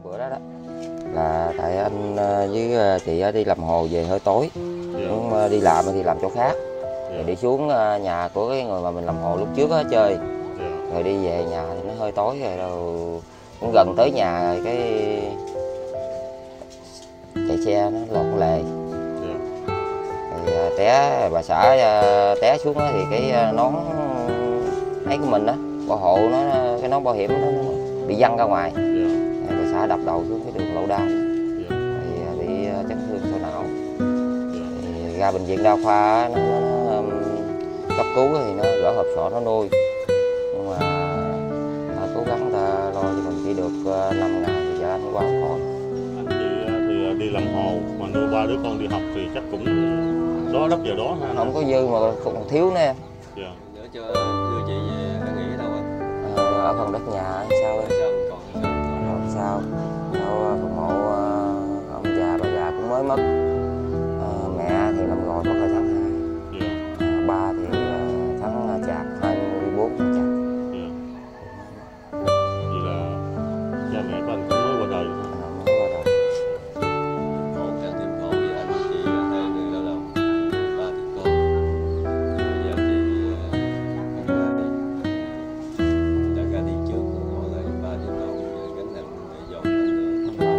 bữa đó là tại anh với chị đi làm hồ về hơi tối, cũng đi làm thì làm chỗ khác, rồi đi xuống nhà của cái người mà mình làm hồ lúc trước á chơi, rồi đi về nhà thì nó hơi tối rồi, cũng gần tới nhà rồi cái chạy xe nó lọt lề, rồi té bà xã té xuống đó, thì cái nón ấy của mình đó bảo hộ nó, cái nón bảo hiểm nó bị văng ra ngoài, bà xã đập đầu xuống cái đường Lậu Đan, rồi bị chấn thương sọ não, thì ra bệnh viện đa khoa nó cấp cứu thì nó gỡ hộp sọ nó nuôi, nhưng mà cố gắng ta lo cho mình chỉ được 5 ngày thì giờ anh quá khỏi. Anh chị thì đi làm hồ mà nuôi 3 đứa con đi học thì chắc cũng đó đất vào đó ha. Không có dư mà còn thiếu nữa em. Dạ. Nữa cho đưa chị về ở nghỉ ở đâu anh? Ở phần đất nhà sao em? Rồi sao? Đâu phần mộ ông già bà già cũng mới mất. Mẹ thì năm rồi mất hồi tháng 2. Dạ. Ba thì tháng Chạp 24 tháng Chạp. Dạ. Vậy là cha mẹ của anh cũng mới qua đời. Mới qua đời. Khổ càng thêm khổ với anh chị hai người lao động, ba thì con. Bây giờ chị đã ra đi trước, còn lại ba thì con gánh nặng để dọn lên nữa.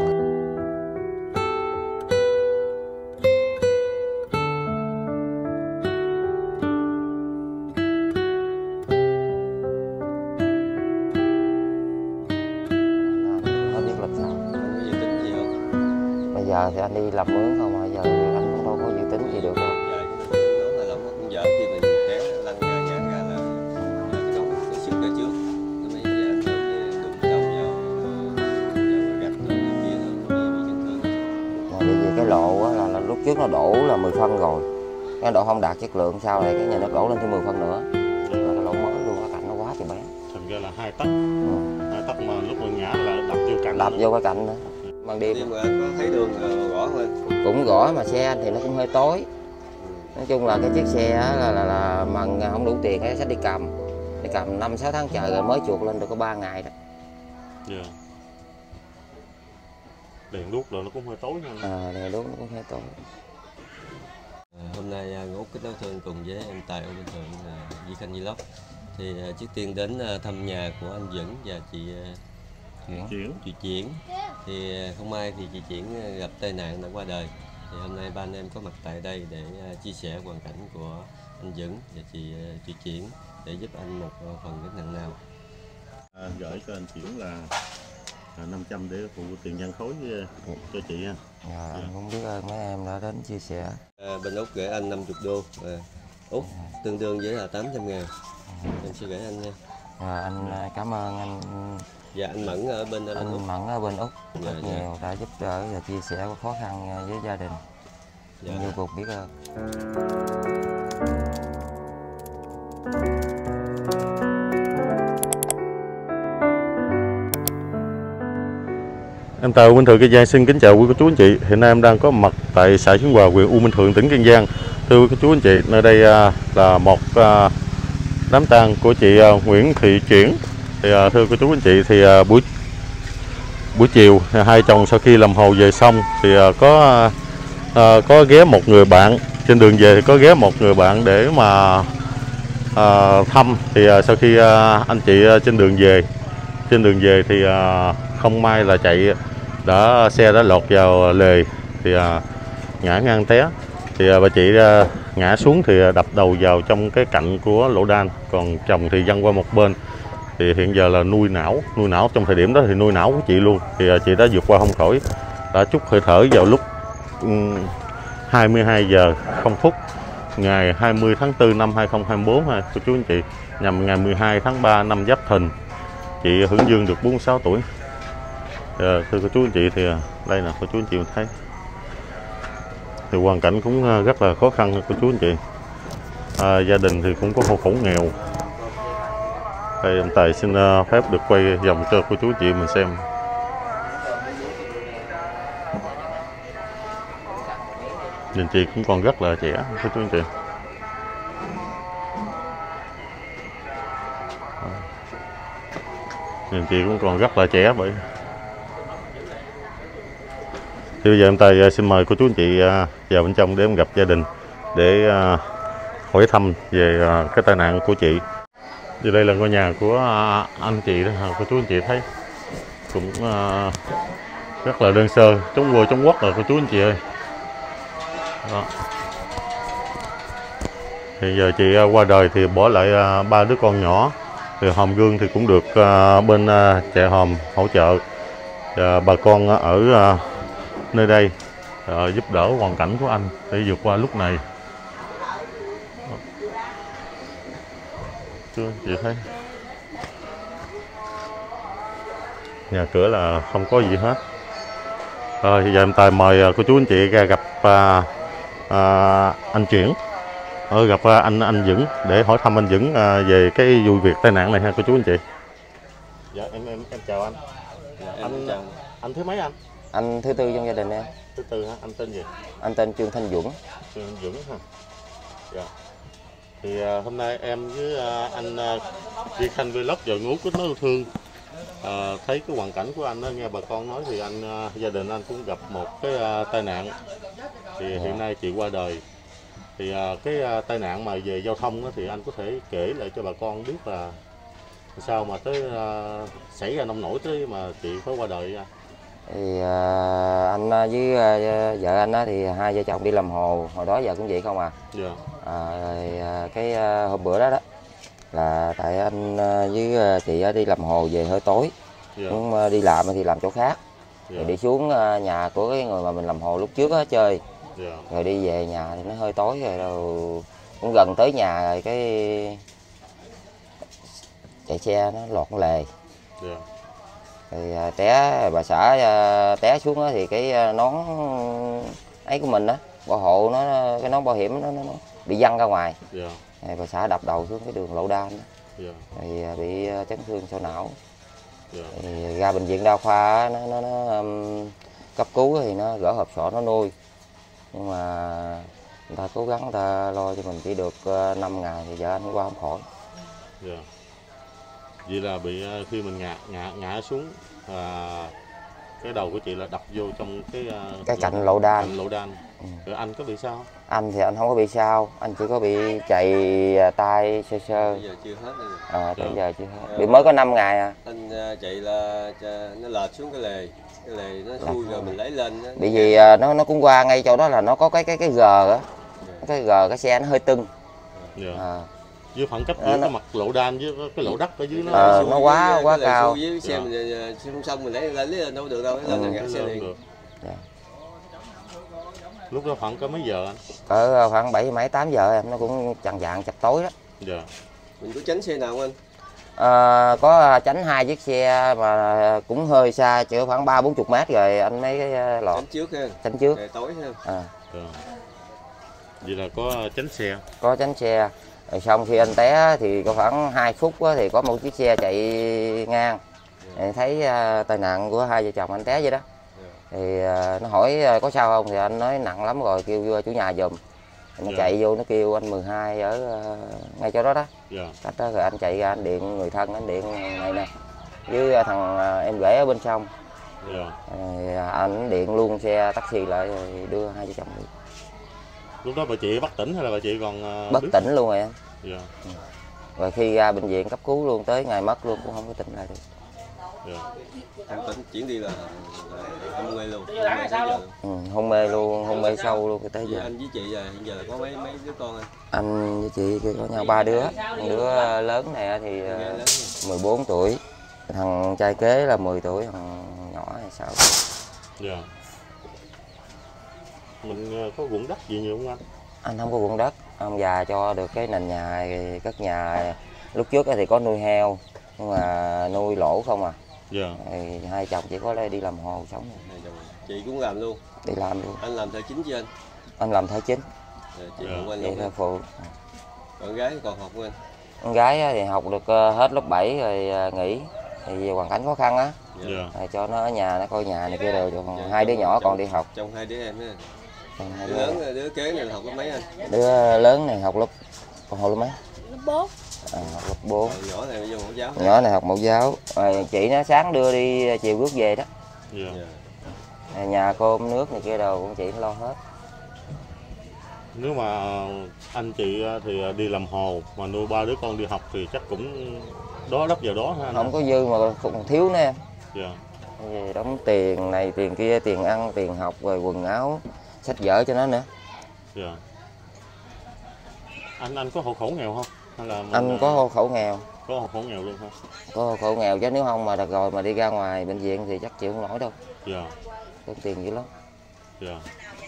Không biết làm sao. Anh có dự tính gì không? Bây giờ thì anh đi làm mướn không, bây giờ anh cũng đâu có dự tính gì được đâu. Dạ, cái nón là lỏng nó cũng dở khi mình té lăn ra ngã ra là cái nón nó sụt ra trước, nó mới ảnh hưởng đụng đầu vào gạch rồi này kia nó bị chấn thương. Bởi vì cái lộ á, là lúc trước nó đổ là 10 phân rồi, cái độ không đạt chất lượng, sau này cái nhà nó đổ lên thêm 10 phân nữa, là cái lỗ mới luôn, cái cạnh nó quá trời bé. Thành ra là 2 tấc, 2 tấc mà lúc mà ngã là đập vô cạnh. Đập vô cái cạnh nữa. Ban đêm Nhưng mà anh có thấy đường gõ không anh? cũng gõ, mà xe anh thì nó cũng hơi tối. Nói chung là cái chiếc xe á, là mà không đủ tiền cái sách đi cầm 5-6 tháng trời rồi mới chuột lên được có 3 ngày đó. Dạ. Đèn đuốc rồi nó cũng hơi tối nha. Đèn đuốc nó cũng hơi tối. Hôm nay Út Kích Nối Thương cùng với em Tài Ô Minh Thượng Di Khanh Vlog thì trước tiên đến thăm nhà của anh Dững và chị Chuyển. Thì không may thì chị Chuyển gặp tai nạn đã qua đời. Thì hôm nay ba anh em có mặt tại đây để chia sẻ hoàn cảnh của anh Dững và chị Chuyển để giúp anh một phần gánh nặng nào. Gửi cho anh Chuyển là 500 để phụ tiền nhân khối cho chị ha. Anh cũng biết ơn mấy em đã đến chia sẻ. Bên Út gửi anh 50 đô. Út tương đương với là 800 ngàn. Em sẽ gửi anh nha. Anh cảm ơn anh. Dạ, anh Mẫn ở bên anh Út. Mẫn ở bên Úc rất nhiều đã giúp đỡ và chia sẻ khó khăn với gia đình. Dạ. Vô cùng biết ơn. Em Tài U Minh Thượng Kiên Giang xin kính chào quý cô chú anh chị. Hiện nay em đang có mặt tại xã Xuân Hòa, huyện U Minh Thượng, tỉnh Kiên Giang. Thưa quý cô chú anh chị, nơi đây là một đám tang của chị Nguyễn Thị Chuyển. Thì thưa cô chú anh chị, thì buổi chiều hai chồng sau khi làm hồ về xong thì có ghé một người bạn trên đường về, thì có ghé một người bạn để mà thăm. Thì sau khi anh chị trên đường về thì không may là xe đã lọt vào lề, thì ngã ngang té. Thì bà chị ngã xuống thì đập đầu vào trong cái cạnh của lỗ đan, còn chồng thì văng qua một bên. Thì hiện giờ là nuôi não trong thời điểm đó thì nuôi não của chị luôn. Thì chị đã vượt qua không khỏi, đã trút hơi thở vào lúc 22 giờ 0 phút ngày 20 tháng 4 năm 2024 ha cô chú anh chị, nhằm ngày 12 tháng 3 năm Giáp Thìn. Chị hưởng dương được 46 tuổi. Thưa cô chú anh chị, thì đây nè cô chú anh chị mình thấy thì hoàn cảnh cũng rất là khó khăn cô chú anh chị. Gia đình thì cũng có hộ khẩu nghèo. Đây em Tài xin phép được quay vòng cho cô chú anh chị mình xem. Nhìn chị cũng còn rất là trẻ cô chú anh chị. Nhìn chị cũng còn rất là trẻ, bởi Thì bây giờ em Tài xin mời cô chú anh chị vào bên trong để em gặp gia đình để hỏi thăm về cái tai nạn của chị. Thì đây là ngôi nhà của anh chị đó, cô chú anh chị thấy cũng rất là đơn sơ, chống vua chống quất rồi cô chú anh chị ơi. Đó. Thì giờ chị qua đời thì bỏ lại 3 đứa con nhỏ. Thì Hòm Gương thì cũng được bên Trại Hòm hỗ trợ bà con ở nơi đây giúp đỡ hoàn cảnh của anh để vượt qua lúc này. Chú anh chị thấy nhà cửa là không có gì hết. Rồi giờ em Tài mời cô chú anh chị ra gặp anh Chuyển, gặp anh Dũng để hỏi thăm anh Dũng về cái vụ việc tai nạn này ha cô chú anh chị. Dạ em chào anh. Dạ, anh thứ mấy anh? Anh thứ tư trong gia đình em. Thứ tư hả? Anh tên gì? Anh tên Trương Thanh Dũng. Trương Dũng ha. Dạ. Thì hôm nay em với anh Duy Khanh Vlog và Ngú Kết Nối Yêu Thương thấy cái hoàn cảnh của anh đó, nghe bà con nói thì anh gia đình anh cũng gặp một cái tai nạn. Thì hiện nay chị qua đời. Thì cái tai nạn mà về giao thông đó, thì anh có thể kể lại cho bà con biết là sao mà tới xảy ra nông nổi tới mà chị phải qua đời. Thì anh với vợ anh thì hai vợ chồng đi làm hồ, hồi đó giờ cũng vậy không à. Dạ. Rồi cái hôm bữa đó là tại anh với chị đi làm hồ về hơi tối. Dạ. Cũng đi làm thì làm chỗ khác. Dạ. Rồi đi xuống nhà của cái người mà mình làm hồ lúc trước á chơi. Dạ. Rồi đi về nhà thì nó hơi tối rồi, cũng gần tới nhà rồi cái chạy xe nó lọt lề. Dạ. Rồi bà xã té xuống đó, thì cái nón ấy của mình đó, bảo hộ nó, cái nón bảo hiểm nó bị văng ra ngoài. Dạ. Rồi bà xã đập đầu xuống cái đường Lộ Đan đó. Dạ. Thì bị chấn thương sọ não. Dạ. Thì ra bệnh viện đa khoa nó cấp cứu thì nó gỡ hộp sọ nó nuôi, nhưng mà người ta cố gắng người ta lo cho mình chỉ được 5 ngày thì vợ anh qua không khỏi. Dạ. Vậy là bị khi mình ngã xuống cái đầu của chị là đập vô trong cái Cạnh Lộ Đan. Cạnh Lộ Đan. Rồi anh có bị sao? Anh thì anh không có bị sao, anh chỉ có bị chạy tay sơ sơ. Bây giờ chưa hết nữa. Tới giờ chưa hết. Bị mới có 5 ngày à. Anh chạy là nó lệch xuống cái lề nó xuôi rồi mình lấy lên đó. Bị gì nó cũng qua ngay chỗ đó là nó có cái gờ á. Cái gờ cái xe nó hơi tưng. Dạ. Với khoảng cách giữa cái mặt Lộ Đan với cái lỗ đất ở dưới nó quá cao. Với xe mình không xong mình lấy lên đâu được đâu, lên là ngã xe liền. Dạ. Lúc đó khoảng có mấy giờ anh? Cỡ khoảng 7 mấy 8 giờ em, nó cũng chằn vạng chập tối đó. Dạ. Mình có tránh xe nào không anh? Có tránh 2 chiếc xe mà cũng hơi xa, chỉ khoảng 30-40 mét rồi anh mấy cái lọt. Tránh trước ha. Tránh trước. Trời tối ha. Dạ. Vậy là có tránh xe. Có tránh xe. Rồi xong khi anh té thì có khoảng 2 phút thì có một chiếc xe chạy ngang. Thì thấy tai nạn của hai vợ chồng anh té vậy đó. Thì nó hỏi có sao không, thì anh nói nặng lắm rồi, kêu chủ nhà giùm. Nó chạy vô nó kêu anh 12 ở ngay chỗ đó đó. Cách đó rồi anh chạy ra anh điện người thân, anh điện này nè với thằng em rể ở bên trong. Anh điện luôn xe taxi lại rồi đưa hai vợ chồng đi. Lúc đó bà chị bất tỉnh hay là bà chị còn bất tỉnh luôn rồi em. Dạ. Rồi khi ra bệnh viện cấp cứu luôn, tới ngày mất luôn cũng không có tỉnh lại được. Dạ. Anh tỉnh chuyển đi là hôn mê luôn. Hôn mê luôn, hôn mê sâu luôn tới giờ. Anh với chị hiện giờ là có mấy đứa con anh? Anh với chị có nhau 3 đứa. Đứa lớn này thì 14 tuổi, thằng trai kế là 10 tuổi, thằng nhỏ là 6 tuổi. Dạ. Mình có ruộng đất gì nhiều không anh? Anh không có ruộng đất, ông già cho được cái nền nhà, cất nhà. Lúc trước thì có nuôi heo, nhưng mà nuôi lỗ không à. Dạ. Thì hai chồng chỉ có đi làm hồ sống. Chị cũng làm luôn? Đi làm luôn. Anh làm thợ chính chứ anh? Anh làm thợ chính. Chị phụ anh luôn. Phụ. Con gái còn học không anh? Con gái thì học được hết lớp 7 rồi nghỉ. Thì hoàn cảnh khó khăn á. Dạ. Cho nó ở nhà, nó coi nhà này kia rồi. Còn hai đứa nhỏ còn đi học. Trong hai đứa em á. Đứa lớn, đứa kế này học lớp mấy anh? Đứa lớn này học lớp, con học lớp mấy? Lớp 4. Học lớp 4. Nhỏ này vô mẫu giáo. Nhỏ này học mẫu giáo. Chị nó sáng đưa đi, chiều rước về đó. Dạ. Nhà cơm nước này kia đồ cũng chị lo hết. Nếu mà anh chị thì đi làm hồ mà nuôi 3 đứa con đi học thì chắc cũng đó đắp vào đó ha anh? Không có dư mà còn thiếu nữa em. Dạ. Vì đóng tiền này tiền kia, tiền ăn tiền học rồi quần áo sách vở cho nó nữa. Dạ. Anh có hộ khẩu nghèo không? Hay là Anh có hộ khẩu nghèo. có hộ khẩu nghèo luôn hả? Có hộ khẩu nghèo chứ nếu không mà được rồi mà đi ra ngoài bệnh viện thì chắc chịu không nổi đâu. Dạ. Tốn tiền dữ lắm. Dạ.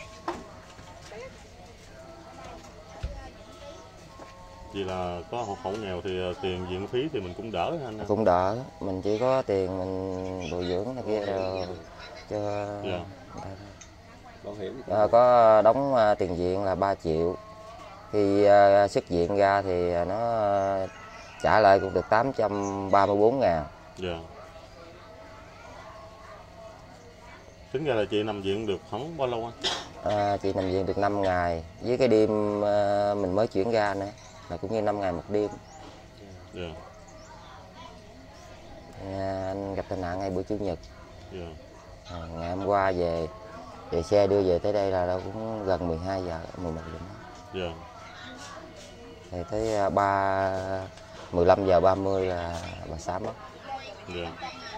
Vì là có hộ khẩu nghèo thì tiền viện phí thì mình cũng đỡ ha anh? Cũng đỡ, mình chỉ có tiền mình bồi dưỡng này kia rồi cho Dạ. Bảo hiểm có đóng tiền viện là 3 triệu. Khi xuất viện ra thì nó trả lại cũng được 834.000. Dạ. Tính ra là chị nằm viện được khoảng bao lâu anh? Chị nằm viện được 5 ngày với cái đêm mình mới chuyển ra nữa là cũng như 5 ngày một đêm. Dạ. Anh gặp tai nạn ngay bữa Chủ nhật. Dạ. Ngày hôm qua về xe đưa về tới đây là đâu cũng gần 12 giờ 11 giờ. Dạ. Thì tới 15 giờ 30 là bà xã mất. Dạ.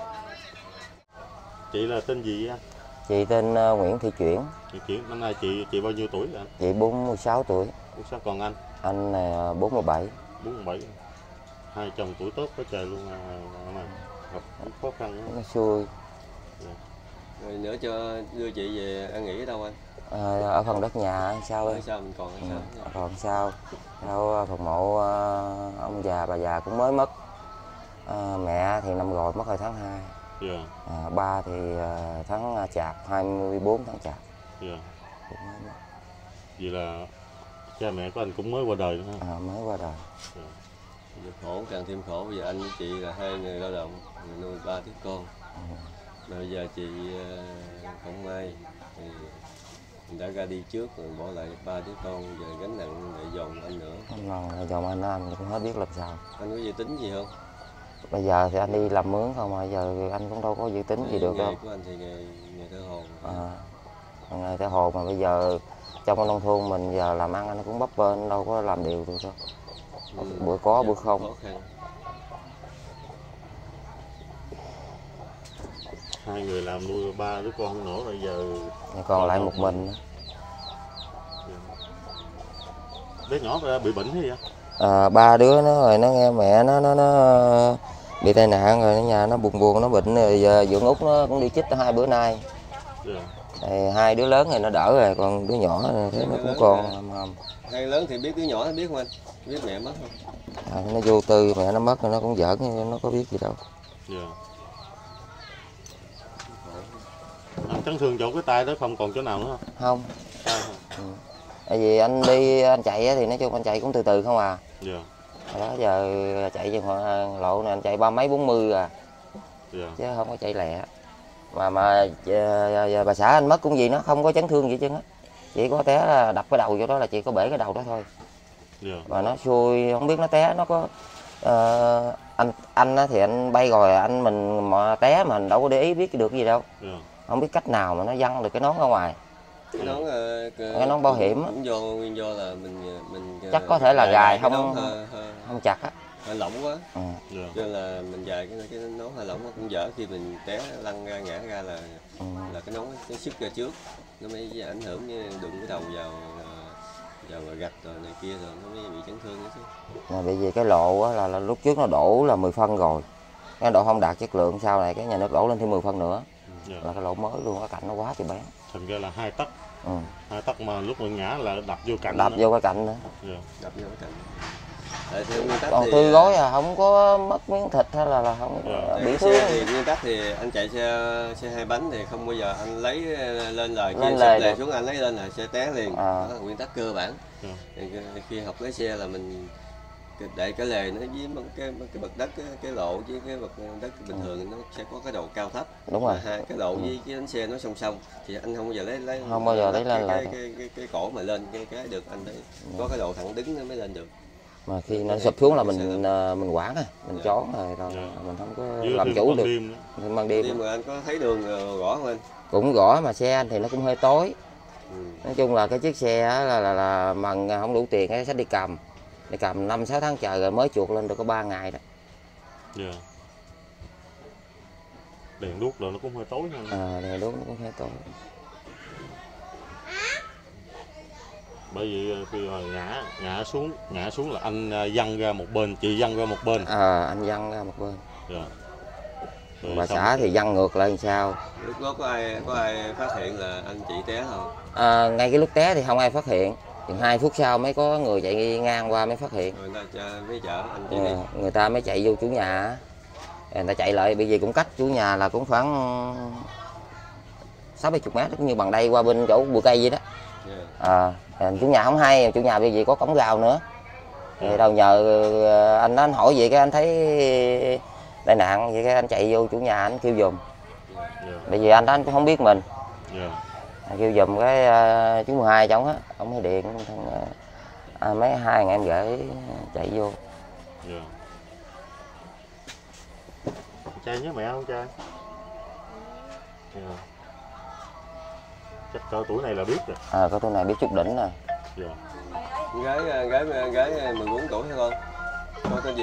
Chị là tên gì anh? Chị tên Nguyễn Thị Chuyển. Chị năm nay chị bao nhiêu tuổi rồi anh? Chị 46 tuổi. Sao còn anh? Anh này 47. 47. Hai chồng tuổi tốt quá trời luôn mà gặp khó khăn đó. Nó xui. rồi nữa cho đưa chị về ăn nghỉ ở đâu anh? Ở phần đất nhà sao Ở đây? sao mình còn ở sao? Còn sao? Đâu phần mộ ông già bà già cũng mới mất. Mẹ thì năm rồi mất hồi tháng 2. Dạ. Ba thì tháng Chạp 24 tháng Chạp. Dạ. Cũng mới mất. Vậy là cha mẹ của anh cũng mới qua đời nữa ha? Mới qua đời. Dạ. Khổ càng thêm khổ, bây giờ anh với chị là hai người lao động, người nuôi 3 đứa con. Mà bây giờ chị không may thì mình đã ra đi trước rồi bỏ lại 3 đứa con, giờ gánh nặng lại dồn anh nữa. Dòng anh cũng hết biết làm sao. Anh có dự tính gì không? Bây giờ thì anh đi làm mướn không mà giờ anh cũng đâu có dự tính gì được đâu. Nghề của anh thì nghề thợ hồ. Nghề thợ hồ mà bây giờ trong cái nông thôn mình giờ làm ăn anh cũng bấp bênh, đâu có làm điều được đâu. Bữa có bữa không. Khó khăn. Hai người làm nuôi 3 đứa con nữa rồi giờ còn lại một mình nữa. Bé nhỏ bị bệnh hay vậy? 3 đứa nó rồi nó nghe mẹ nó bị tai nạn rồi ở nhà nó buồn nó bệnh rồi giờ dưỡng Út nó cũng đi chích 2 bữa nay. Dạ. 2 đứa lớn thì nó đỡ rồi còn đứa nhỏ thế nó cũng còn. Hai lớn thì biết, đứa nhỏ nó biết không anh? Biết mẹ mất không? Nó vô tư mẹ nó mất nó cũng giỡn nhưng nó có biết gì đâu. Dạ. Anh chấn thương chỗ cái tay đó không còn chỗ nào nữa Không. Tại vì anh đi anh chạy thì nói chung anh chạy cũng từ từ không à. Dạ. Đó giờ chạy chừng khoảng lộ này anh chạy 30 40 à. Dạ. Chứ không có chạy lẹ. Mà bà xã anh mất cũng gì nó không có chấn thương gì chứ á. Chỉ có té là đập cái đầu vô đó là chỉ có bể cái đầu đó thôi. Dạ. Mà nó xui không biết nó té nó có anh thì anh bay rồi anh mình mà té mình đâu có để ý biết được gì đâu. Dạ. Không biết cách nào mà nó văng được cái nón ra ngoài. Cái nón bảo hiểm cũng nguyên do là mình chắc có thể là gài không chặt á. Hơi lỏng quá. Dạ. Cho nên là mình gài cái nón hơi lỏng nó cũng dở, khi mình té lăn ra ngã ra là cái nón nó sức ra trước, nó mới ảnh hưởng như đụng cái đầu vào gạch rồi này kia rồi nó mới bị chấn thương đó chứ. Bởi vì cái lộ á là lúc trước nó đổ là 10 phân rồi, cái độ không đạt chất lượng, sau này cái nhà nước đổ lên thêm 10 phân nữa. Dạ. Là cái lỗ mới luôn, cái cạnh nó quá thì bén. Thành ra là 2 tấc. 2 tấc mà lúc mình ngã là đập vô cạnh. Đập vô cái cạnh nữa. Dạ. Đập vô cái cạnh. Theo nguyên tắc còn thì tươi gối không có mất miếng thịt hay là không bị thương. Xe thì nguyên tắc thì anh chạy xe 2 bánh thì không bao giờ anh lấy lên lề kia, lề xuống anh lấy lên là xe té liền. Đó là nguyên tắc cơ bản. Thì khi học lái xe là mình để cái lề nó với cái bậc đất, cái lộ với cái bậc đất bình thường nó sẽ có cái độ cao thấp. Đúng rồi. Hai cái lộ với cái bánh xe nó song song thì anh không bao giờ lấy không bao giờ lấy lên lại cái cổ mà lên cái được, anh phải có cái độ thẳng đứng nó mới lên được. mà khi nó sụp xuống là mình quản á, mình chón rồi mình không có làm chủ được. Ban đêm mà anh có thấy đường gõ không anh? Cũng gõ mà xe anh thì nó cũng hơi tối. Nói chung là cái chiếc xe là mần không đủ tiền cái sẽ đi cầm 5-6 tháng trời rồi mới chuột lên được có 3 ngày đó. Đèn đuốc rồi nó cũng hơi tối hơn. Đèn đuốc nó cũng hơi tối. Bởi vì khi mà ngã xuống là anh văng ra một bên, chị văng ra một bên. Anh văng ra một bên. Bà xã thì văng ngược lại làm sao. Lúc đó có ai phát hiện là anh chị té không? Ngay cái lúc té thì không ai phát hiện. Chừng 2 phút sau mới có người chạy ngang qua mới phát hiện. Rồi người ta mới chở anh chị đi. Người ta mới chạy vô chủ nhà. Người ta chạy lại, bởi vì cũng cách chủ nhà là cũng khoảng 60-70 mét, cũng như bằng đây qua bên chỗ bụi cây vậy đó. Chủ nhà không hay, chủ nhà bởi vì có cổng rào nữa. Thì đâu nhờ anh đó, anh hỏi vậy cái anh thấy tai nạn vậy cái anh chạy vô chủ nhà anh kêu giùm. Bởi vì anh đó anh cũng không biết mình. Anh kêu giùm cái chú 12 cháu á, ông mới điện mấy 2 anh em gửi chạy vô. Trai nhớ mẹ không trai? Chắc cỡ tuổi này là biết rồi. Cỡ tuổi này biết chút đỉnh rồi. Gái 14 tuổi hả con? Con tên gì?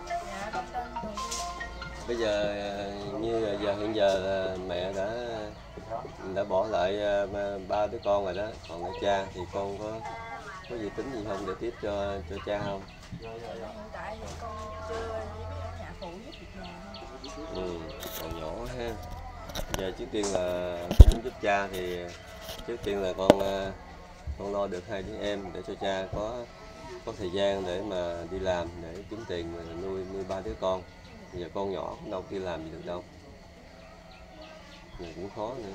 Bây giờ hiện giờ là mẹ đã bỏ lại 3 đứa con rồi đó, còn lại cha thì con có dự tính gì không để tiếp cho cha không? Hiện tại thì con chưa chỉ biết ở nhà phụ giúp việc nhà. Còn nhỏ ha. Giờ trước tiên là con muốn giúp cha thì trước tiên là con lo được 2 đứa em để cho cha có thời gian để mà đi làm để kiếm tiền mà nuôi 3 đứa con. Giờ con nhỏ cũng đâu đi làm gì được đâu. Giờ cũng khó nữa.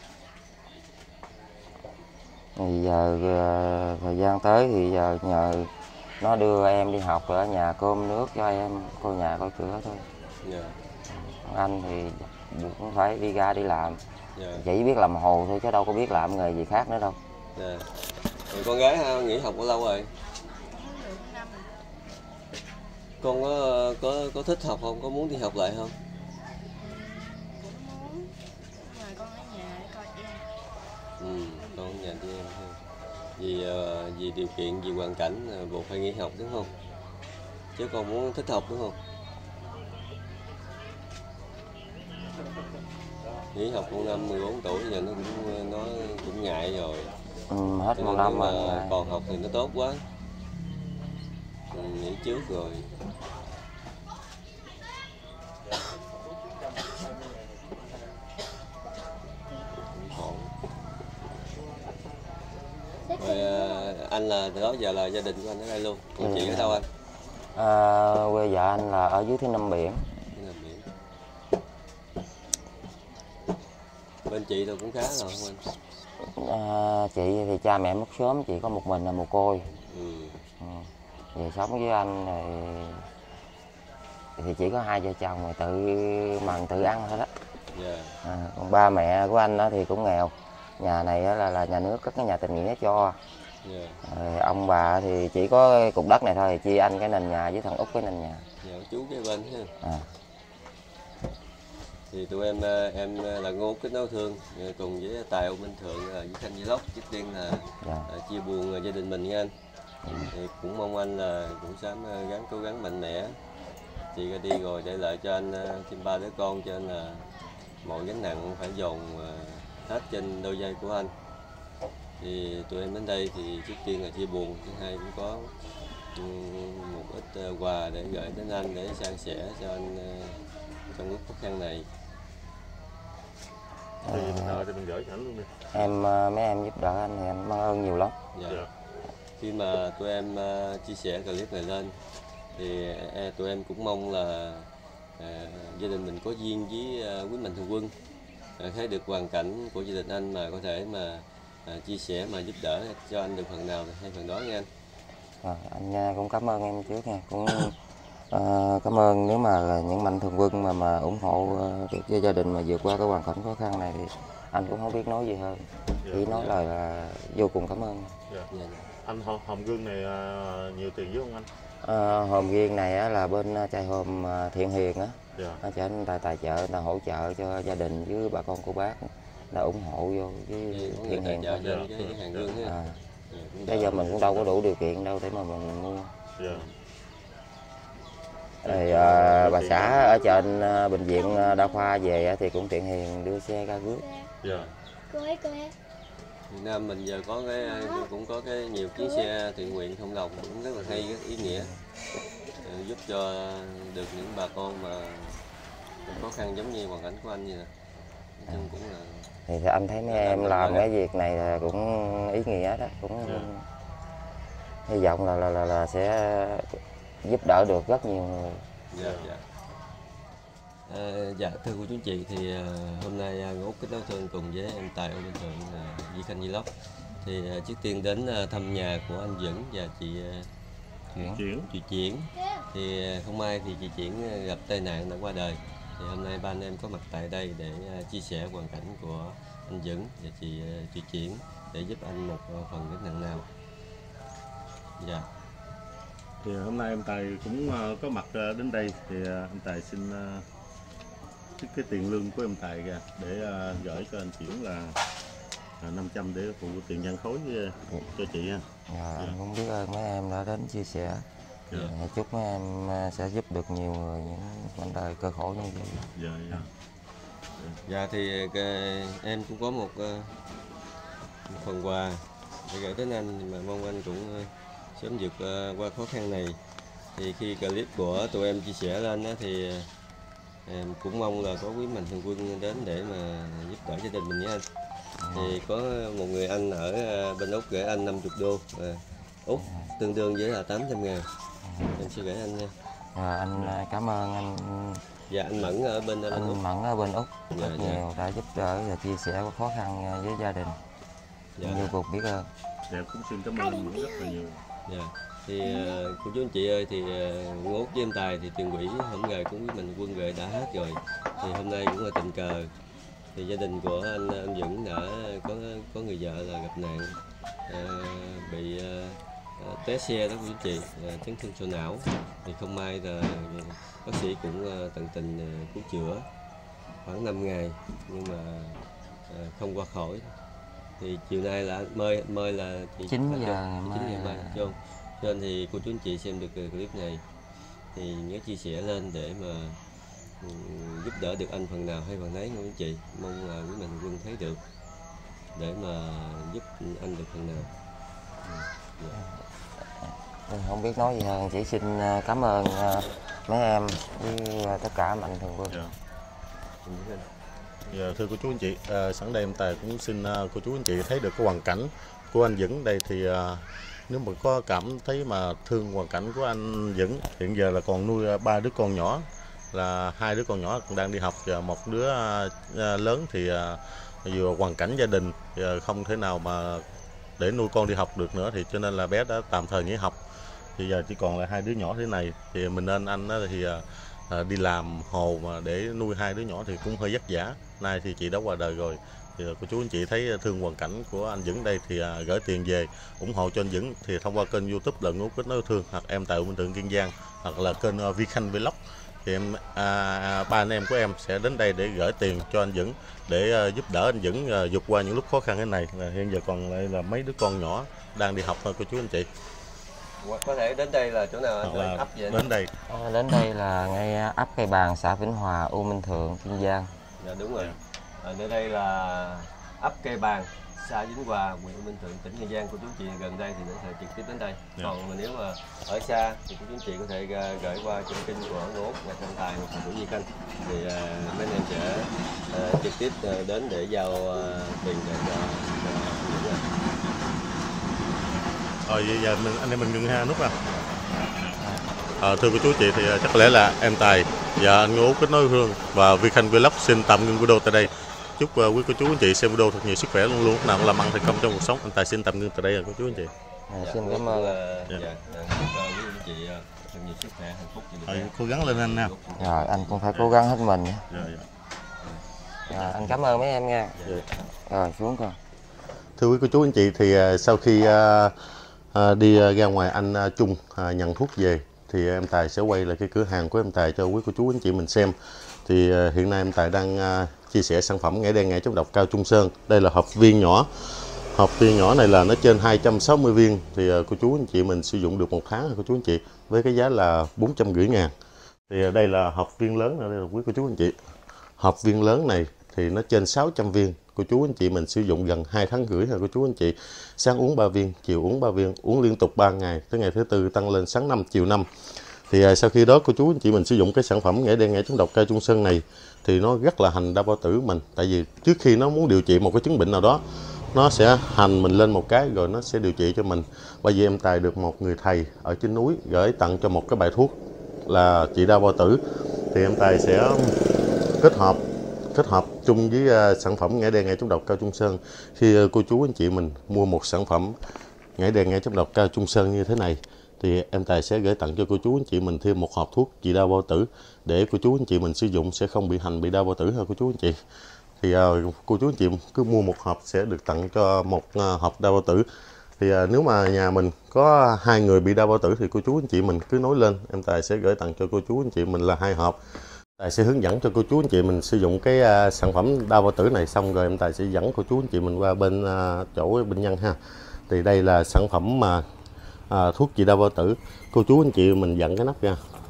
Thì giờ thời gian tới thì giờ nhờ nó đưa em đi học ở nhà cơm nước cho em, coi nhà coi cửa thôi. Anh thì cũng phải đi ra đi làm. Chỉ biết làm hồ thôi chứ đâu có biết làm nghề gì khác nữa đâu. Rồi con gái nghỉ học bao lâu rồi? Con có thích học không? Có muốn đi học lại không? Cũng muốn, nhưng mà con ở nhà để coi em. Con ở nhà với em ha. Vì điều kiện, vì hoàn cảnh buộc phải nghỉ học đúng không? Chứ con muốn thích học đúng không? Nghỉ học con năm 14 tuổi giờ nó cũng ngại rồi. Hết một năm mà còn học thì nó tốt quá. Nghỉ trước rồi. Rồi anh là từ đó giờ là gia đình của anh ở đây luôn. Còn chị ở đâu anh? Quê vợ anh là ở dưới Thiên Nam Biển. Bên chị rồi cũng khá rồi không anh? Chị thì cha mẹ mất sớm, chị có một mình là mồ côi. Về sống với anh thì chỉ có 2 vợ chồng rồi tự mần tự ăn thôi đó. Còn ba mẹ của anh đó thì cũng nghèo. Nhà này là nhà nước có cái nhà tình nghĩa cho. Ông bà thì chỉ có cục đất này thôi, chia anh cái nền nhà với thằng Út cái nền nhà. Chú cái bên ha. Thì tụi em là Ngô Kết Nối Thương cùng với Tài Âu Minh Thượng với Khanh Vlog trước tiên là chia buồn gia đình mình nha anh. Thì cũng mong anh là cũng sớm cố gắng mạnh mẽ. Chị ra đi rồi để lại cho anh thêm 3 đứa con, cho anh là mọi gánh nặng phải dồn hết trên đôi vai của anh. Thì tụi em đến đây thì trước tiên là chia buồn, thứ hai cũng có một ít quà để gửi đến anh để san sẻ cho anh trong lúc khó khăn này. Thì mình gửi cho anh luôn đi. Mấy em giúp đỡ anh thì anh mang ơn nhiều lắm. Khi mà tụi em chia sẻ clip này lên thì tụi em cũng mong là gia đình mình có duyên với quý mạnh thường quân, thấy được hoàn cảnh của gia đình anh mà có thể mà chia sẻ mà giúp đỡ cho anh được phần nào hay phần đó nha anh. Anh cũng cảm ơn em trước nha, cũng cảm ơn nếu mà là những mạnh thường quân mà ủng hộ cho gia đình mà vượt qua cái hoàn cảnh khó khăn này thì anh cũng không biết nói gì hơn, chỉ nói lời là vô cùng cảm ơn. Anh Hồng Gương này nhiều tiền với không anh? Hòm riêng này á, là bên chai hòm Thiện Hiền á, Dạ. cho anh tài trợ, người ta hỗ trợ cho gia đình với bà con cô bác, là ủng hộ vô cái Thiện Hiền thôi. cái hàng gương ha. Bây giờ mình cũng đâu có đủ điều kiện đâu để mà mình mua. Dạ. Rồi bà xã ở trên bệnh viện đa khoa về á, thì cũng Thiện Hiền đưa xe ra rước. Dạ. Việt Nam mình giờ có cũng có nhiều chuyến xe thiện nguyện không đồng cũng rất là hay, rất ý nghĩa, giúp cho được những bà con mà khó khăn giống như hoàn cảnh của anh vậy nè. Nói chung cũng là Thì anh thấy mấy em làm cái việc này là cũng ý nghĩa đó, cũng hy vọng là sẽ giúp đỡ được rất nhiều người. Dạ. Dạ thưa cô chú anh chị, thì hôm nay Ngô Út Kết Nối Thương cùng với em Tài Ô Minh Thượng, Duy Khanh Vlog thì trước tiên đến thăm nhà của anh Dũng và chị Chuyển. Thì không may thì chị Chuyển gặp tai nạn đã qua đời. Thì hôm nay ba anh em có mặt tại đây để chia sẻ hoàn cảnh của anh Dũng và chị Chuyển để giúp anh một phần rất nặng nào. Dạ. Thì hôm nay em Tài cũng có mặt đến đây, thì anh Tài xin trích cái tiền lương của em Tài ra để gửi cho anh Chuyển là 500 để phụ tiền nhân khối cho chị ha. Anh cũng biết ơn mấy em đã đến chia sẻ. Chúc mấy em sẽ giúp được nhiều người những vấn đề cơ khổ như vậy. Dạ thì em cũng có một phần quà để gửi đến anh, mà mong anh cũng sớm vượt qua khó khăn này. Thì khi clip của tụi em chia sẻ lên đó, thì em cũng mong là có quý mạnh thường quân đến để mà giúp đỡ gia đình mình nhé anh. Thì có một người anh ở bên Úc gửi anh 50 đô Úc, tương đương với là 800.000. Em sẽ gửi anh nha. Anh cảm ơn anh. Dạ, anh Mẫn ở bên Úc. Anh Mẫn ở bên Úc rất nhiều đã giúp đỡ và chia sẻ khó khăn với gia đình. Nhiều cuộc biết ơn. Dạ, cũng xin cảm ơn anh Mẫn rất là nhiều. Dạ. Thì cô chú anh chị ơi, thì Ngô Út với em Tài thì tiền quỹ không ngờ cũng mình quân gửi đã hết rồi. Thì hôm nay cũng là tình cờ thì gia đình của anh Dũng đã có người vợ là gặp nạn, bị té xe đó cô chú anh chị, chấn thương sọ não. Thì không may là bác sĩ cũng tận tình cứu chữa khoảng 5 ngày nhưng mà không qua khỏi. Thì chiều nay là mời là 9 giờ mai cho nên thì cô chú anh chị xem được clip này thì nhớ chia sẻ lên để mà giúp đỡ được anh phần nào hay phần nấy cô chú anh chị. Mong là quý mạnh quân thấy được để mà giúp anh được phần nào. Không biết nói gì hơn, chỉ xin cảm ơn mấy em với tất cả mạnh thường quân. Thưa cô chú anh chị, sẵn đây em Tài cũng xin cô chú anh chị thấy được cái hoàn cảnh của anh Dũng đây. Thì nếu mà có cảm thấy mà thương hoàn cảnh của anh Dũng, hiện giờ là còn nuôi 3 đứa con nhỏ, là 2 đứa con nhỏ còn đang đi học và một đứa lớn thì vừa hoàn cảnh gia đình thì không thể nào mà để nuôi con đi học được nữa, thì cho nên là bé đã tạm thời nghỉ học. Thì giờ chỉ còn là 2 đứa nhỏ thế này, thì mình nên anh đó thì đi làm hồ mà để nuôi 2 đứa nhỏ thì cũng hơi vất vả. Nay thì chị đã qua đời rồi, thì cô chú anh chị thấy thương hoàn cảnh của anh Dũng đây thì gửi tiền về ủng hộ cho anh Dũng thì thông qua kênh YouTube là Ngô Út Kết Nối Thương, hoặc em Tài Ô Minh Thượng Kiên Giang, hoặc là kênh Duy Khanh Vlog. Thì em ba anh em của em sẽ đến đây để gửi tiền cho anh Dũng để giúp đỡ anh Dũng vượt qua những lúc khó khăn thế này. Hiện giờ còn lại là mấy đứa con nhỏ đang đi học thôi cô chú anh chị. Có thể đến đây là chỗ nào anh ấp vậy? Đến đây là ngay ấp Cây Bàng, xã Vĩnh Hòa, U Minh Thượng, Kiên Giang. Dạ đúng rồi. Nơi đây là ấp Cây Bàng, xã Vĩnh Hòa, huyện U Minh Thượng, tỉnh Kiên Giang. Cô chú chị gần đây thì có thể trực tiếp đến đây. Còn nếu mà ở xa thì cô chú chị có thể gửi qua trên kênh của Ngô Út và Anh Tài hoặc của Duy Khanh, thì mấy anh em sẽ trực tiếp đến để giao tiền cho Rồi giờ anh em mình ngừng ha nút nào. Thưa cô chú chị, thì chắc có lẽ là em Tài và anh Ngô Út Kết Nối Thương và Duy Khanh Vlog xin tạm ngưng video tại đây. Chúc quý cô chú anh chị xem video thật nhiều sức khỏe luôn luôn, lúc nào cũng làm ăn thành công trong cuộc sống. Anh Tài xin tạm ngưng tại đây rồi cô chú anh chị. Xin cảm ơn. Chúc quý anh chị thật nhiều sức khỏe, hạnh phúc. Cố gắng lên anh nha. Rồi anh cũng phải cố gắng hết mình. Anh cảm ơn mấy em nha. Rồi xuống con. Thưa quý cô chú anh chị, thì sau khi đi ra ngoài anh Trung nhận thuốc về thì em Tài sẽ quay lại cái cửa hàng của em Tài cho quý cô chú anh chị mình xem. Thì hiện nay em Tài đang chia sẻ sản phẩm ngải đen ngải chống độc cao Trung Sơn. Đây là hộp viên nhỏ. Hộp viên nhỏ này là nó trên 260 viên thì cô chú anh chị mình sử dụng được 1 tháng cô chú anh chị, với cái giá là 450.000. Thì đây là hộp viên lớn, đây là quý cô chú anh chị. Hộp viên lớn này thì nó trên 600 viên. Cô chú anh chị mình sử dụng gần 2 tháng rưỡi rồi cô chú anh chị. Sáng uống 3 viên, chiều uống 3 viên, uống liên tục 3 ngày, tới ngày thứ tư tăng lên sáng 5, chiều 5. Thì sau khi đó cô chú anh chị mình sử dụng cái sản phẩm ngải đen ngải chống độc cao Trung Sơn này thì nó rất là hành đau bao tử mình. Tại vì trước khi nó muốn điều trị một cái chứng bệnh nào đó, nó sẽ hành mình lên một cái rồi nó sẽ điều trị cho mình. Bởi vì em Tài được một người thầy ở trên núi gửi tặng cho một cái bài thuốc là trị đau bao tử. Thì em Tài sẽ kết hợp chung với sản phẩm ngải đen ngải chống độc cao Trung Sơn. Khi cô chú anh chị mình mua một sản phẩm ngải đen ngải chống độc cao Trung Sơn như thế này thì em Tài sẽ gửi tặng cho cô chú anh chị mình thêm một hộp thuốc trị đau bao tử để cô chú anh chị mình sử dụng sẽ không bị hành, bị đau bao tử ha cô chú anh chị. Thì cô chú anh chị cứ mua một hộp sẽ được tặng cho một hộp đau bao tử. Thì nếu mà nhà mình có 2 người bị đau bao tử thì cô chú anh chị mình cứ nói lên, em Tài sẽ gửi tặng cho cô chú anh chị mình là 2 hộp. Tài sẽ hướng dẫn cho cô chú anh chị mình sử dụng cái sản phẩm đau bao tử này, xong rồi em Tài sẽ dẫn cô chú anh chị mình qua bên chỗ bệnh nhân ha. Thì đây là sản phẩm mà thuốc trị đau bao tử. Cô chú anh chị mình dặn cái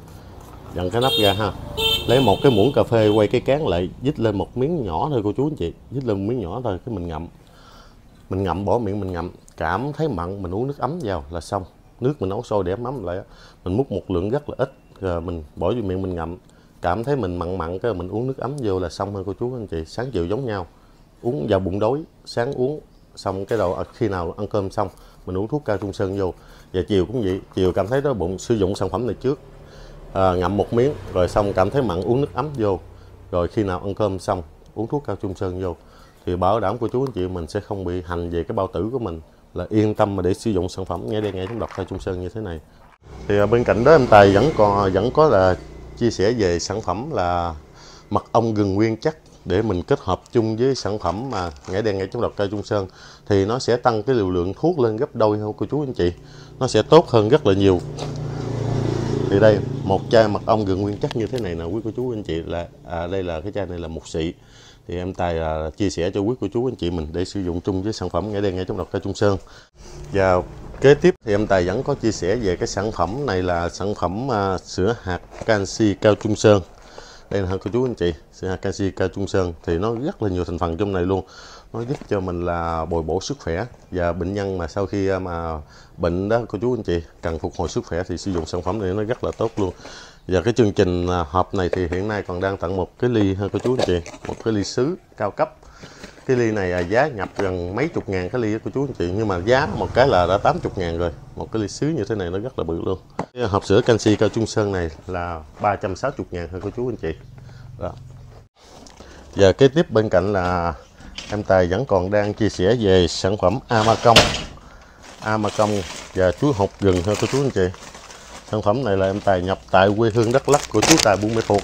nắp ra, ha. Lấy một cái muỗng cà phê quay cái cán lại, dít lên một miếng nhỏ thôi cô chú anh chị, dít lên một miếng nhỏ thôi, cái mình ngậm bỏ miệng mình ngậm, cảm thấy mặn mình uống nước ấm vào là xong. Nước mình nấu sôi để ấm lại, mình múc một lượng rất là ít rồi mình bỏ vô miệng mình ngậm, cảm thấy mình mặn cái mình uống nước ấm vô là xong thôi cô chú anh chị. Sáng chiều giống nhau, uống vào bụng đói, sáng uống xong cái đầu khi nào ăn cơm xong mình uống thuốc cao Trung Sơn vô. Và chiều cũng vậy, chiều cảm thấy đói bụng sử dụng sản phẩm này trước, ngậm một miếng rồi xong cảm thấy mặn uống nước ấm vô, rồi khi nào ăn cơm xong uống thuốc cao Trung Sơn vô thì bảo đảm cô chú anh chị mình sẽ không bị hành về cái bao tử của mình, là yên tâm mà để sử dụng sản phẩm ngải đen ngải chống độc cao Trung Sơn như thế này. Thì bên cạnh đó em Tài vẫn có là chia sẻ về sản phẩm là mật ong gừng nguyên chất để mình kết hợp chung với sản phẩm mà ngải đen ngải chống độc cao Trung Sơn thì nó sẽ tăng cái liều lượng thuốc lên gấp đôi hơn cô chú anh chị, nó sẽ tốt hơn rất là nhiều. Thì đây một chai mật ong gừng nguyên chất như thế này nè quý cô chú anh chị, là đây là cái chai này là 1 xị. Thì em Tài chia sẻ cho quý cô chú anh chị mình để sử dụng chung với sản phẩm ngải đen ngải chống độc cao Trung Sơn. Và kế tiếp thì em Tài vẫn có chia sẻ về cái sản phẩm này là sản phẩm sữa hạt canxi cao Trung Sơn. Đây là cô chú anh chị, sữa hạt canxi cao Trung Sơn thì nó rất là nhiều thành phần trong này luôn. Nó giúp cho mình là bồi bổ sức khỏe, và bệnh nhân mà sau khi mà bệnh đó cô chú anh chị cần phục hồi sức khỏe thì sử dụng sản phẩm này nó rất là tốt luôn. Và cái chương trình hộp này thì hiện nay còn đang tặng một cái ly ha cô chú anh chị, một cái ly sứ cao cấp. Cái ly này giá nhập gần mấy chục ngàn cái ly của chú anh chị, nhưng mà giá một cái là đã 80.000 rồi. Một cái ly sứ như thế này nó rất là bự luôn. Cái hộp sữa canxi cao Trung Sơn này là 360.000 thôi cô chú anh chị. Đó. Và kế tiếp bên cạnh là em Tài vẫn còn đang chia sẻ về sản phẩm Amacong và chuối hột gừng thôi cô chú anh chị. Sản phẩm này là em Tài nhập tại quê hương Đắk Lắk của chú Tài Buôn Mê Thuột.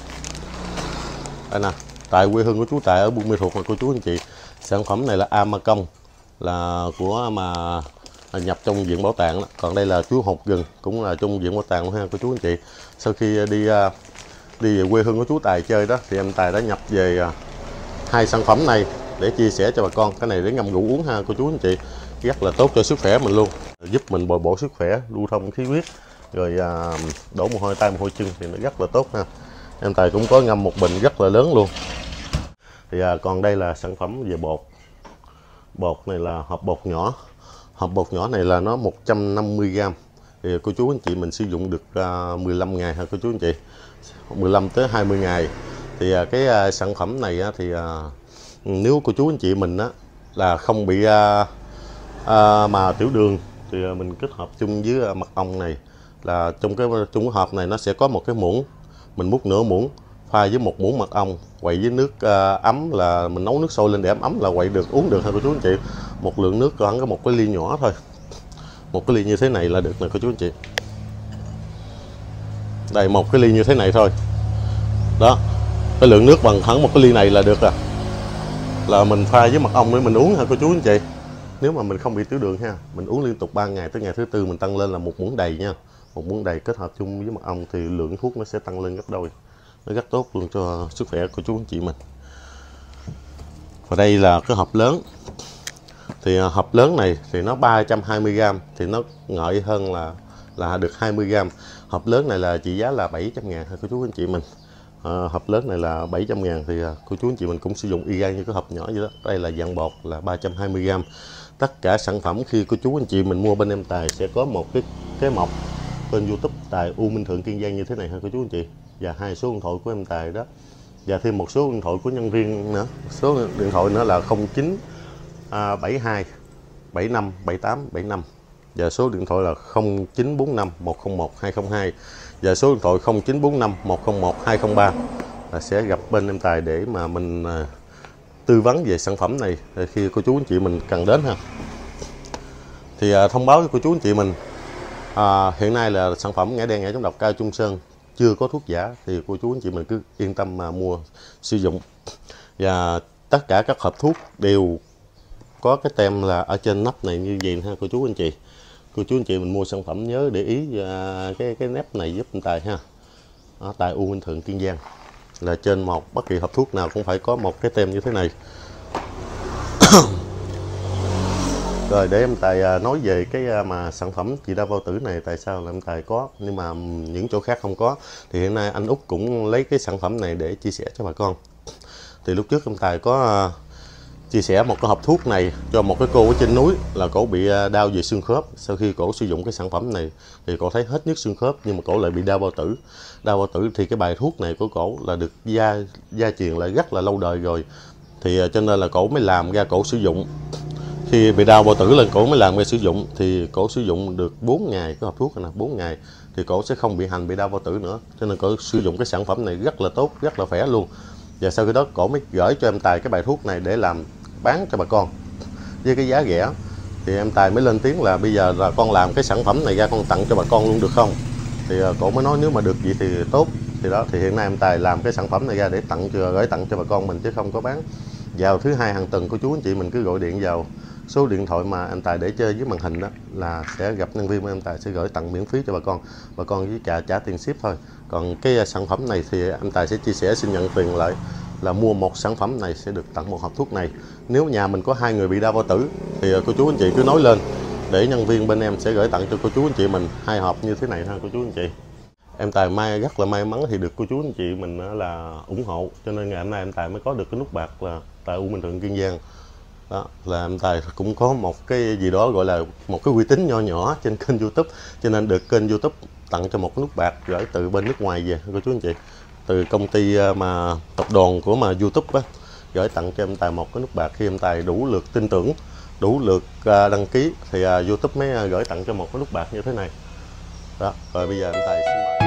Đây nè, tại quê hương của chú Tài ở Buôn Mê Thuột mà cô chú anh chị. Sản phẩm này là Amacong, là của mà nhập trong viện bảo tàng đó. Còn đây là chuối hột gừng cũng là trong viện bảo tàng ha cô chú anh chị. Sau khi đi về quê hương của chú Tài chơi đó thì em Tài đã nhập về 2 sản phẩm này để chia sẻ cho bà con. Cái này để ngâm rượu uống ha cô chú anh chị, rất là tốt cho sức khỏe mình luôn, giúp mình bồi bổ sức khỏe, lưu thông khí huyết, rồi đổ mồ hôi tay mồ hôi chân thì nó rất là tốt ha. Em Tài cũng có ngâm một bình rất là lớn luôn. Thì còn đây là sản phẩm về bột. Bột này là hộp bột nhỏ. Hộp bột nhỏ này là nó 150g. Thì cô chú anh chị mình sử dụng được 15 ngày ha cô chú anh chị, 15 tới 20 ngày. Thì cái sản phẩm này thì nếu cô chú anh chị mình là không bị mà tiểu đường thì mình kết hợp chung với mật ong này, là trong cái hộp này nó sẽ có một cái muỗng, mình múc nửa muỗng pha với một muỗng mật ong, quậy với nước ấm, là mình nấu nước sôi lên để ấm là quậy được, uống được thôi cô chú anh chị. Một lượng nước khoảng có một cái ly nhỏ thôi, một cái ly như thế này là được nè cô chú anh chị. Đây một cái ly như thế này thôi đó, cái lượng nước bằng khoảng một cái ly này là được là mình pha với mật ong để mình uống ha cô chú anh chị. Nếu mà mình không bị tiểu đường ha, mình uống liên tục 3 ngày, tới ngày thứ tư mình tăng lên là một muỗng đầy nha, một muỗng đầy kết hợp chung với mật ong thì lượng thuốc nó sẽ tăng lên gấp đôi, nó rất tốt luôn cho sức khỏe của chú anh chị mình. Và đây là cái hộp lớn, thì hộp lớn này thì nó 320g thì nó ngợi hơn là được 20g. Hộp lớn này là trị giá là 700.000 thôi cô chú anh chị mình. Hộp lớn này là 700.000 thì cô chú anh chị mình cũng sử dụng y gan như cái hộp nhỏ vậy đó. Đây là dạng bột là 320g. Tất cả sản phẩm khi cô chú anh chị mình mua bên em Tài sẽ có một cái mộc kênh YouTube Tài U Minh Thượng Kiên Giang như thế này ha cô chú anh chị, và 2 số điện thoại của em Tài đó, và thêm một số điện thoại của nhân viên nữa. Số điện thoại nữa là 09 72 75 78 75, và số điện thoại là 0945 101 202, và số điện thoại 0945 101 203 là sẽ gặp bên em Tài để mà mình tư vấn về sản phẩm này khi cô chú anh chị mình cần đến ha. Thì thông báo với cô chú anh chị mình hiện nay là sản phẩm ngải đen ngải chống độc cao Trung Sơn chưa có thuốc giả, thì cô chú anh chị mình cứ yên tâm mà mua sử dụng. Và tất cả các hộp thuốc đều có cái tem là ở trên nắp này như vậy ha cô chú anh chị. Cô chú anh chị mình mua sản phẩm nhớ để ý cái nắp này giúp anh Tài ha. Tài U Minh Thượng Kiên Giang là trên bất kỳ hộp thuốc nào cũng phải có một cái tem như thế này. Rồi để em Tài nói về cái mà sản phẩm trị đau bao tử này tại sao là em Tài có nhưng mà những chỗ khác không có. Thì hiện nay anh Út cũng lấy cái sản phẩm này để chia sẻ cho bà con. Thì lúc trước em Tài có chia sẻ một cái hộp thuốc này cho một cái cô ở trên núi là cổ bị đau về xương khớp. Sau khi cổ sử dụng cái sản phẩm này thì cổ thấy hết nhức xương khớp, nhưng mà cổ lại bị đau bao tử. Đau bao tử thì cái bài thuốc này của cổ là được gia truyền lại rất là lâu đời rồi, thì cho nên là cổ mới làm ra cổ sử dụng. Khi bị đau bao tử lên cổ mới làm ra sử dụng, thì cổ sử dụng được 4 ngày cái hộp thuốc này, 4 ngày thì cổ sẽ không bị đau bao tử nữa. Cho nên cổ sử dụng cái sản phẩm này rất là tốt, rất là khỏe luôn. Và sau khi đó cổ mới gửi cho em Tài cái bài thuốc này để làm bán cho bà con với cái giá rẻ. Thì em Tài mới lên tiếng là bây giờ là con làm cái sản phẩm này ra con tặng cho bà con luôn được không. Thì cổ mới nói nếu mà được vậy thì tốt. Thì đó, thì hiện nay em Tài làm cái sản phẩm này ra để gửi tặng cho bà con mình chứ không có bán. Vào thứ Hai hàng tuần của chú anh chị mình cứ gọi điện vào số điện thoại mà em Tài để chơi dưới màn hình đó là sẽ gặp nhân viên của em Tài sẽ gửi tặng miễn phí cho bà con với trả tiền ship thôi. Còn cái sản phẩm này thì em Tài sẽ chia sẻ xin nhận tiền lại là mua một sản phẩm này sẽ được tặng một hộp thuốc này. Nếu nhà mình có 2 người bị đau bao tử thì cô chú anh chị cứ nói lên để nhân viên bên em sẽ gửi tặng cho cô chú anh chị mình 2 hộp như thế này ha cô chú anh chị. Em Tài rất là may mắn thì được cô chú anh chị mình là ủng hộ, cho nên ngày hôm nay em Tài mới có được cái nút bạc là Tài U Minh Thượng Kiên Giang. Đó, là em Tài cũng có một cái gì đó gọi là một cái uy tín nho nhỏ trên kênh YouTube, cho nên được kênh YouTube tặng cho một cái nút bạc gửi từ bên nước ngoài về cô chú anh chị, từ công ty mà tập đoàn của mà YouTube á, gửi tặng cho em Tài một cái nút bạc. Khi em Tài đủ lượt tin tưởng, đủ lượt đăng ký thì YouTube mới gửi tặng cho một cái nút bạc như thế này. Đó, rồi bây giờ em Tài xin mời.